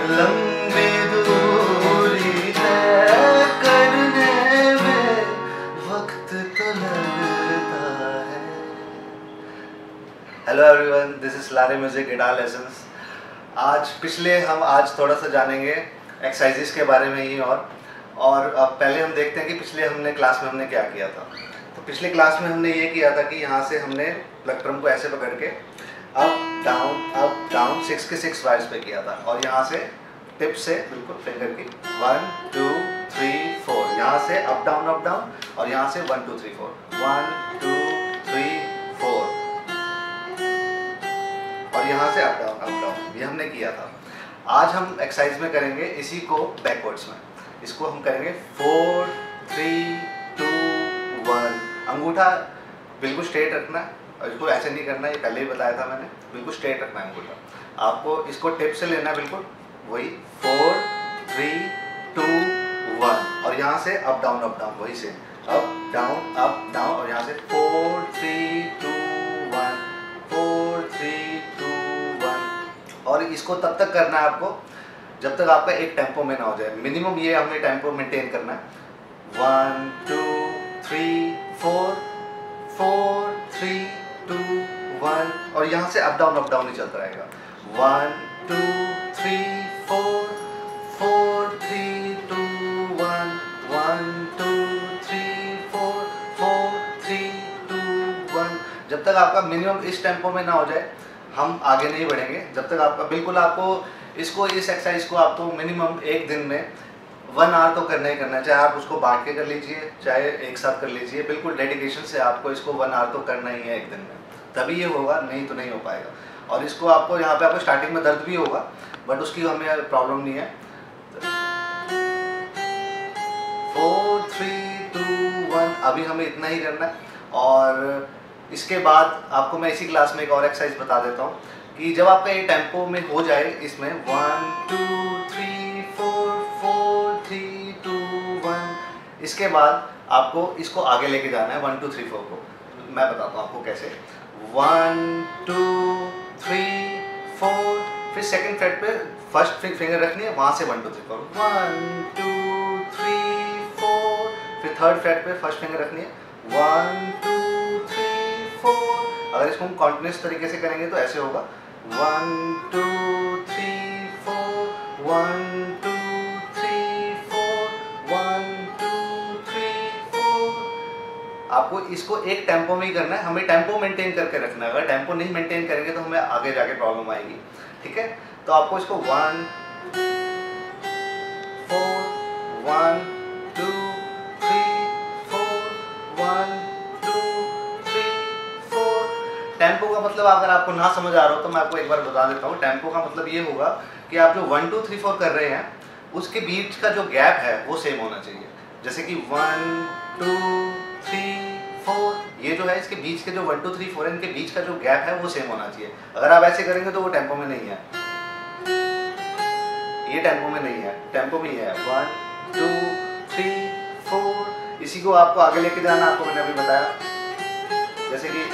लंबी दूरी तय करने में वक्त तो लगता है। हेलो एवरीवन, दिस इज लारे म्यूजिक गिटार लेसन्स। आज थोड़ा सा जानेंगे एक्सरसाइजेस के बारे में ही और अब पहले हम देखते हैं कि पिछले हमने क्लास में हमने क्या किया था। तो पिछले क्लास में हमने ये किया था कि यहाँ से हमने प्लक्ट्रम को ऐसे पकड़ के अप डाउन 6 के 6 वाइज पे किया था और यहाँ से टिप से बिल्कुल फिंगर की 1 2 3 4, यहाँ से अप डाउन और यहाँ से 1 2 3 4 1 2 3 4 और यहाँ से अप डाउन, ये हमने किया था। आज हम एक्सरसाइज में करेंगे इसी को बैकवर्ड्स में। इसको हम करेंगे 4 3 2 1। अंगूठा बिल्कुल स्ट्रेट रखना है और इसको ऐसे नहीं करना, ये पहले ही बताया था मैंने। बिल्कुल स्ट्रेट रखना है अंगूठा। आपको इसको टिप से लेना है बिल्कुल वही 4 3 2 1 और यहाँ से अप डाउन वही से अप डाउन और यहाँ से 4 3 2 1 4 3 2 1। और इसको तब तक करना है आपको जब तक आपका एक टेम्पो में ना हो जाए। मिनिमम ये हमें टेम्पो मेंटेन करना है। 1 2 3 4 4 3 2 1 और यहाँ से अप डाउन ही चलता रहेगा। 1 2 3 4 4 3 2 1 1 2 3 4 4 3 2 1। जब तक आपका मिनिमम इस टेम्पो में ना हो जाए हम आगे नहीं बढ़ेंगे। जब तक आपका बिल्कुल आपको इस एक्सरसाइज को आपको मिनिमम एक दिन में 1 आवर तो करना ही करना है। चाहे आप उसको बांट के कर लीजिए, चाहे एक साथ कर लीजिए। बिल्कुल डेडिकेशन से आपको इसको 1 आवर तो करना ही है एक दिन में, तभी ये होगा, नहीं तो नहीं हो पाएगा। और इसको आपको यहाँ पे आपको स्टार्टिंग में दर्द भी होगा बट उसकी हमें प्रॉब्लम नहीं है। 4 3 2 1 अभी हमें इतना ही करना है। और इसके बाद आपको मैं इसी क्लास में एक और एक्सरसाइज बता देता हूँ कि जब आपका ये टेम्पो में हो जाए, इसमें 1 2 3 4 4 3 2 1, इसके बाद आपको इसको आगे लेके जाना है 1 2 3 4 को। मैं बताता हूँ आपको कैसे। 1 2 3 4, फिर सेकंड फ्रेट पे फर्स्ट फिंगर रखनी है, वहाँ से 1 2 3 4 1 2 3 4, फिर थर्ड फ्रेट पे फर्स्ट फिंगर रखनी है 1 2 3 4। अगर इसको हम कॉन्टिन्यूस तरीके से करेंगे तो ऐसे होगा 1 2 3 4 1 2 3 4 1 2 3 4। आपको इसको एक टेम्पो में ही करना है, हमें टेम्पो मेंटेन करके रखना है। अगर टेम्पो नहीं मेंटेन करेंगे तो हमें आगे जाके प्रॉब्लम आएगी, ठीक है। तो आपको इसको 1 4 1 2 3 4 1 2 3 4। टेम्पो का मतलब अगर आपको ना समझ आ रहा हो तो मैं आपको एक बार बता देता हूँ। टेम्पो का मतलब ये होगा कि आप जो 1 2 3 4 कर रहे हैं उसके बीच का जो गैप है वो सेम होना चाहिए। जैसे कि 1 2 3 4, ये जो है इसके बीच के जो 1 2 3 4 इनके बीच का जो गैप है वो सेम होना चाहिए। अगर आप ऐसे करेंगे तो वो टेम्पो में नहीं है, ये टेम्पो में नहीं है, टेम्पो में ही है 1 2 3 4। इसी को आपको आगे लेके जाना, आपको मैंने अभी बताया। जैसे कि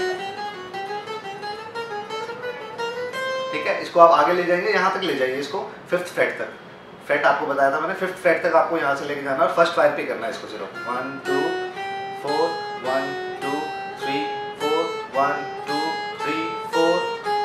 ठीक है, इसको आप आगे ले जाएंगे, यहाँ तक ले जाइए इसको 5th फ्रेट तक। फ्रेट आपको बताया था मैंने, 5th फ्रेट तक आपको यहाँ से लेके जाना और फर्स्ट वायर पे करना है इसको सिर्फ 1 2 4 1 2 3 4 1 2 3 4।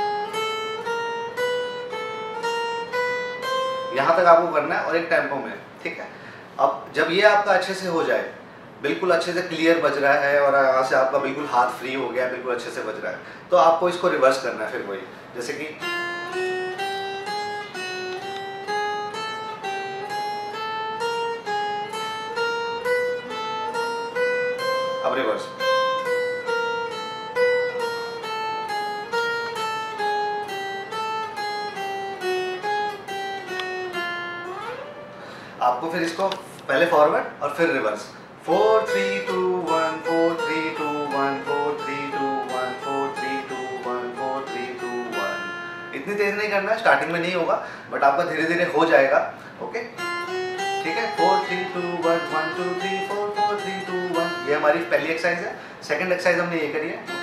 यहाँ तक आपको करना है और एक टेम्पो में, ठीक है। अब जब ये आपका अच्छे से हो जाए, बिल्कुल अच्छे से क्लियर बज रहा है और यहाँ से आपका बिल्कुल हाथ फ्री हो गया, बिल्कुल अच्छे से बज रहा है, तो आपको इसको रिवर्स करना है। फिर वही जैसे कि अब रिवर्स, आपको फिर इसको पहले फॉरवर्ड और फिर रिवर्स 4 3 2 1 4 3 2 1 4 3 2 1 4 3 2 1 4 3 2 1। इतनी तेज नहीं करना है, स्टार्टिंग में नहीं होगा बट आपका धीरे धीरे हो जाएगा, ओके, ठीक है। 4 3 2 1 1 2 3 4 4 3 2 1, ये हमारी पहली एक्सरसाइज है। सेकंड एक्सरसाइज हमने ये करी है।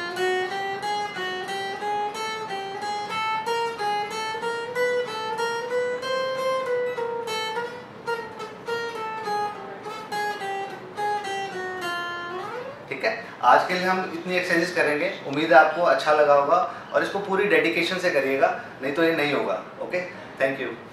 ठीक है, आज के लिए हम इतनी एक्सरसाइज करेंगे। उम्मीद है आपको अच्छा लगा होगा और इसको पूरी डेडिकेशन से करिएगा, नहीं तो ये नहीं होगा। Okay, thank you.